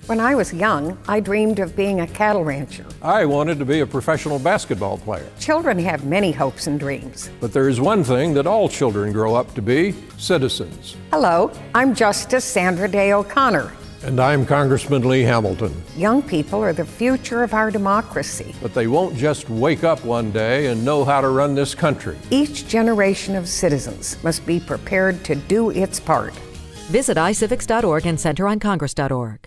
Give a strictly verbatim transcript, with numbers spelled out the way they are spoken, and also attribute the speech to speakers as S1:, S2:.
S1: When I was young, I dreamed of being a cattle rancher.
S2: I wanted to be a professional basketball player.
S1: Children have many hopes and dreams.
S2: But there is one thing that all children grow up to be: citizens.
S1: Hello, I'm Justice Sandra Day O'Connor.
S2: And I'm Congressman Lee Hamilton.
S1: Young people are the future of our democracy.
S2: But they won't just wake up one day and know how to run this country.
S1: Each generation of citizens must be prepared to do its part.
S3: Visit i civics dot org and center on congress dot org.